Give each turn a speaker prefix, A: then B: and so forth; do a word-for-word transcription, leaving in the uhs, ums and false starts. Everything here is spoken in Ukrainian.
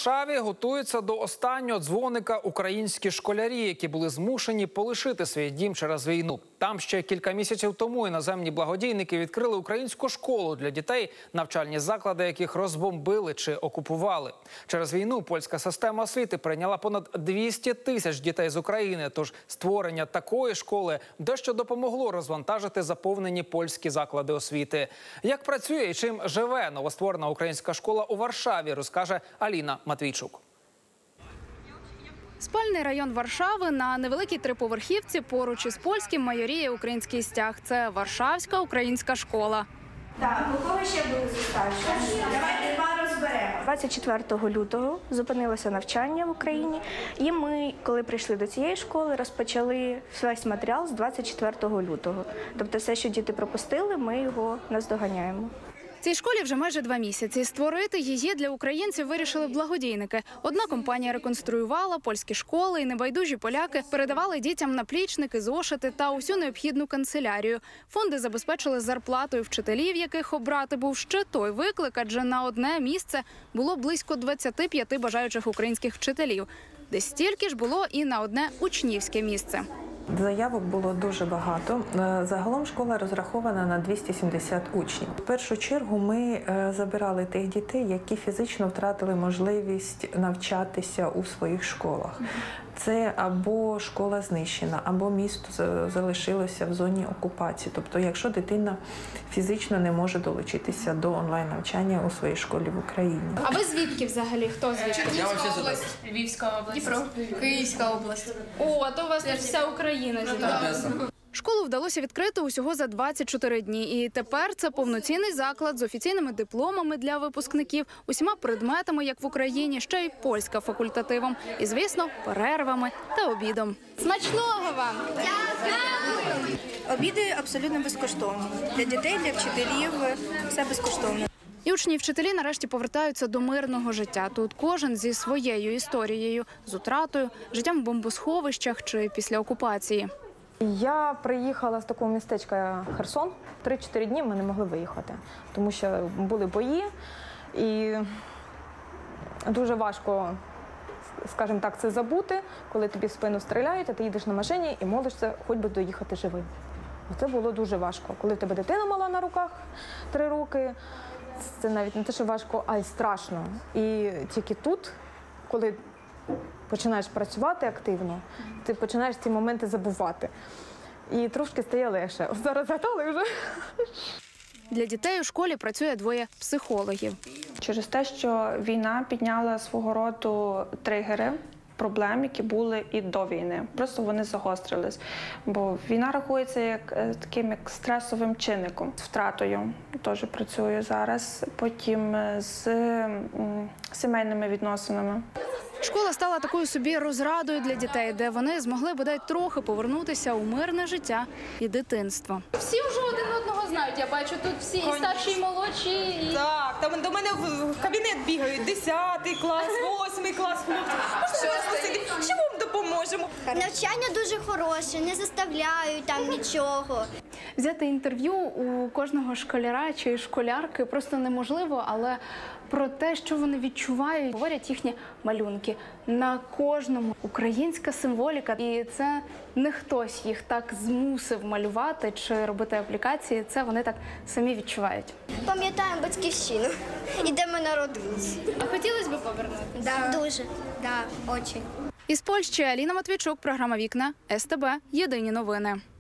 A: Варшаві готуються до останнього дзвоника українські школярі, які були змушені полишити свій дім через війну. Там ще кілька місяців тому іноземні благодійники відкрили українську школу для дітей, навчальні заклади яких розбомбили чи окупували. Через війну польська система освіти прийняла понад двісті тисяч дітей з України, тож створення такої школи дещо допомогло розвантажити заповнені польські заклади освіти. Як працює і чим живе новостворена українська школа у Варшаві, розкаже Аліна Матвійчук.
B: Спальний район Варшави на невеликій триповерхівці поруч із польським майоріє український стяг. Це Варшавська українська школа.
C: Так, у кого ще були зустрічі? Давайте два розберемо. двадцять четвертого лютого зупинилося навчання в Україні. І ми, коли прийшли до цієї школи, розпочали весь матеріал з двадцять четвертого лютого. Тобто все, що діти пропустили, ми його наздоганяємо.
B: Цій школі вже майже два місяці. Створити її для українців вирішили благодійники. Одна компанія реконструювала польські школи, і небайдужі поляки передавали дітям наплічники, зошити та усю необхідну канцелярію. Фонди забезпечили зарплатою вчителів, яких обрати був ще той виклик, адже на одне місце було близько двадцяти п'яти бажаючих українських вчителів. Десь стільки ж було і на одне учнівське місце.
D: Заявок було дуже багато. Загалом школа розрахована на двісті сімдесят учнів. В першу чергу ми забирали тих дітей, які фізично втратили можливість навчатися у своїх школах. Це або школа знищена, або місто залишилося в зоні окупації. Тобто, якщо дитина фізично не може долучитися до онлайн-навчання у своїй школі в Україні.
B: А ви звідки взагалі? Хто звідки?
E: Львівська область. Львівська область. Дніпро. Київська область.
B: О, а то у вас вся Україна зібралася. Школу вдалося відкрити усього за двадцять чотири дні. І тепер це повноцінний заклад з офіційними дипломами для випускників, усіма предметами, як в Україні, ще й польська факультативом. І, звісно, перервами та обідом. Смачного вам!
C: Дякую! Обіди абсолютно безкоштовні. Для дітей, для вчителів все безкоштовно.
B: І учні і вчителі нарешті повертаються до мирного життя. Тут кожен зі своєю історією, з утратою, життям в бомбосховищах чи після окупації.
F: Я приїхала з такого містечка Херсон. три-чотири дні ми не могли виїхати, тому що були бої. І дуже важко, скажімо так, це забути, коли тобі в спину стріляють, а ти їдеш на машині і молишся, хоч би доїхати живим. Це було дуже важко. Коли в тебе дитина мала на руках три роки, це навіть не те, що важко, а й страшно. І тільки тут, коли починаєш працювати активно, ти починаєш ці моменти забувати. І трошки стає легше. Зараз згадали вже.
B: Для дітей у школі працює двоє психологів.
G: Через те, що війна підняла свого роду тригери проблем, які були і до війни. Просто вони загострились. Бо війна рахується як таким як стресовим чинником. З втратою теж працюю зараз, потім з сімейними відносинами.
B: Школа стала такою собі розрадою для дітей, де вони змогли бодай трохи повернутися у мирне життя і дитинство. Всі вже один одного знають, я бачу, тут всі і старші, і молодші. І...
H: Так, там до мене в кабінет бігають десятий клас, восьмий клас, хлопці. Що вам допоможемо?
I: Навчання дуже хороше, не заставляють там нічого.
B: Взяти інтерв'ю у кожного школяра чи школярки просто неможливо, але про те, що вони відчувають, говорять їхні малюнки. На кожному українська символіка. І це не хтось їх так змусив малювати чи робити аплікації, це вони так самі відчувають.
I: Пам'ятаємо батьківщину і де ми народилися.
B: А хотілося б повернутися?
I: Да. Дуже, да, дуже.
B: Із Польщі Аліна Матвійчук, програма «Вікна», ес те бе, єдині новини.